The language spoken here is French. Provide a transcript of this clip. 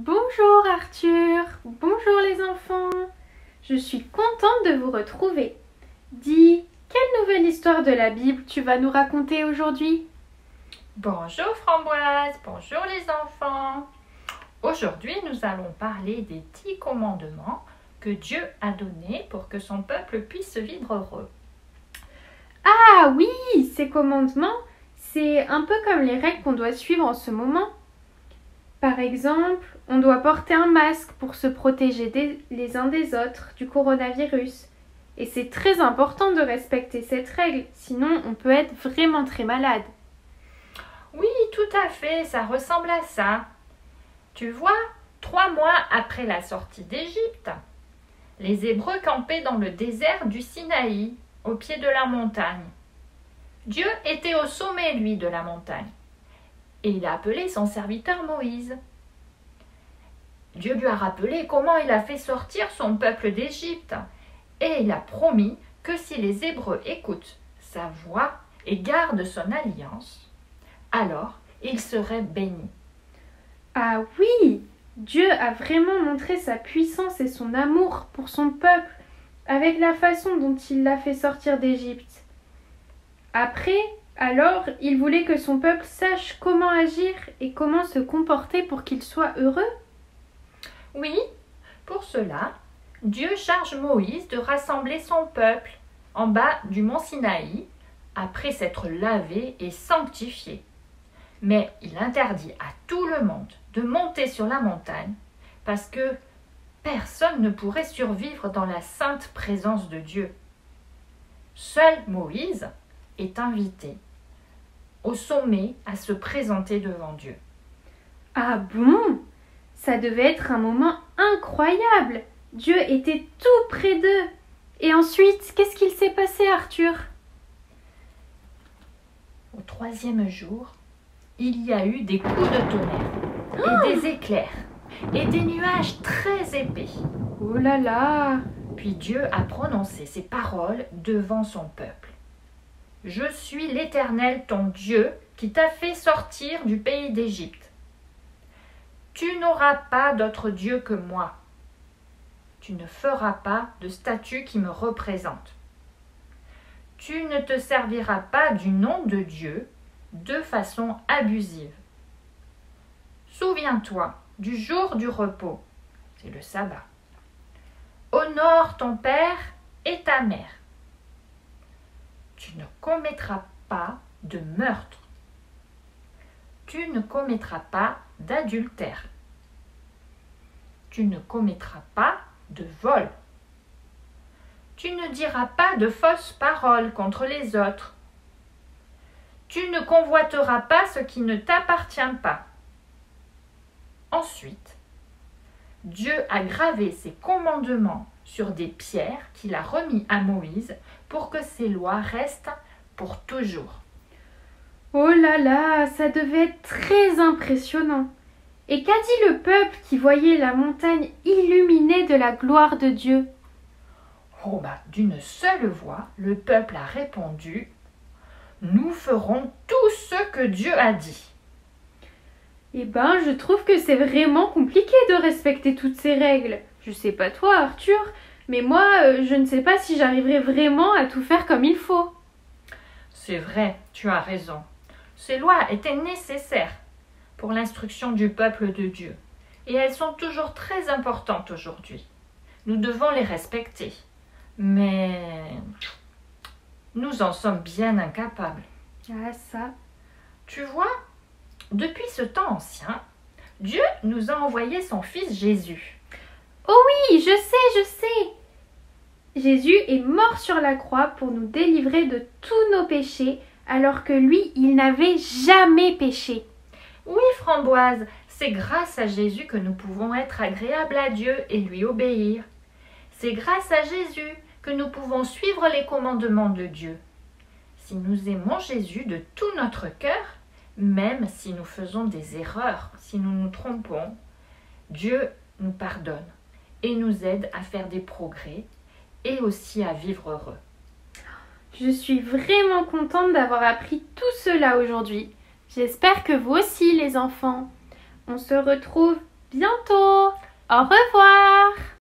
Bonjour Arthur, bonjour les enfants. Je suis contente de vous retrouver. Dis, quelle nouvelle histoire de la Bible tu vas nous raconter aujourd'hui? Bonjour Framboise, bonjour les enfants. Aujourd'hui, nous allons parler des 10 commandements que Dieu a donnés pour que son peuple puisse vivre heureux. Ah oui, ces commandements, c'est un peu comme les règles qu'on doit suivre en ce moment. Par exemple, on doit porter un masque pour se protéger les uns des autres du coronavirus. Et c'est très important de respecter cette règle, sinon on peut être vraiment très malade. Oui, tout à fait, ça ressemble à ça. Tu vois, 3 mois après la sortie d'Égypte, les Hébreux campaient dans le désert du Sinaï, au pied de la montagne. Dieu était au sommet, lui, de la montagne, et il a appelé son serviteur Moïse. Dieu lui a rappelé comment il a fait sortir son peuple d'Égypte, et il a promis que si les Hébreux écoutent sa voix et gardent son alliance, alors ils seraient bénis. Ah oui, Dieu a vraiment montré sa puissance et son amour pour son peuple avec la façon dont il l'a fait sortir d'Égypte. Après, alors, il voulait que son peuple sache comment agir et comment se comporter pour qu'il soit heureux. Oui, pour cela, Dieu charge Moïse de rassembler son peuple en bas du mont Sinaï après s'être lavé et sanctifié. Mais il interdit à tout le monde de monter sur la montagne parce que personne ne pourrait survivre dans la sainte présence de Dieu. Seul Moïse est invité au sommet à se présenter devant Dieu. Ah bon? Ça devait être un moment incroyable. Dieu était tout près d'eux. Et ensuite, qu'est-ce qu'il s'est passé, Arthur? Au 3e jour, il y a eu des coups de tonnerre et des éclairs et des nuages très épais. Oh là là! Puis Dieu a prononcé ces paroles devant son peuple. « Je suis l'Éternel ton Dieu qui t'a fait sortir du pays d'Égypte. Tu n'auras pas d'autre Dieu que moi. Tu ne feras pas de statue qui me représente. Tu ne te serviras pas du nom de Dieu de façon abusive. Souviens-toi du jour du repos, c'est le sabbat. Honore ton père et ta mère. Tu ne commettras pas de meurtre. Tu ne commettras pas d'adultère. Tu ne commettras pas de vol. Tu ne diras pas de fausses paroles contre les autres. Tu ne convoiteras pas ce qui ne t'appartient pas. Ensuite, Dieu a gravé ses commandements sur des pierres qu'il a remis à Moïse pour que ces lois restent pour toujours. Oh là là, ça devait être très impressionnant. Et qu'a dit le peuple qui voyait la montagne illuminée de la gloire de Dieu? D'une seule voix, le peuple a répondu « Nous ferons tout ce que Dieu a dit ». Eh ben, je trouve que c'est vraiment compliqué de respecter toutes ces règles. Je sais pas toi, Arthur, mais moi, je ne sais pas si j'arriverai vraiment à tout faire comme il faut. C'est vrai, tu as raison. Ces lois étaient nécessaires pour l'instruction du peuple de Dieu, et elles sont toujours très importantes aujourd'hui. Nous devons les respecter, mais nous en sommes bien incapables. Ah ça. Tu vois, depuis ce temps ancien, Dieu nous a envoyé son Fils Jésus. Oh oui, je sais. Jésus est mort sur la croix pour nous délivrer de tous nos péchés, alors que lui, il n'avait jamais péché. Oui, Framboise, c'est grâce à Jésus que nous pouvons être agréables à Dieu et lui obéir. C'est grâce à Jésus que nous pouvons suivre les commandements de Dieu. Si nous aimons Jésus de tout notre cœur, même si nous faisons des erreurs, si nous nous trompons, Dieu nous pardonne et nous aide à faire des progrès et aussi à vivre heureux. Je suis vraiment contente d'avoir appris tout cela aujourd'hui. J'espère que vous aussi, les enfants. On se retrouve bientôt. Au revoir.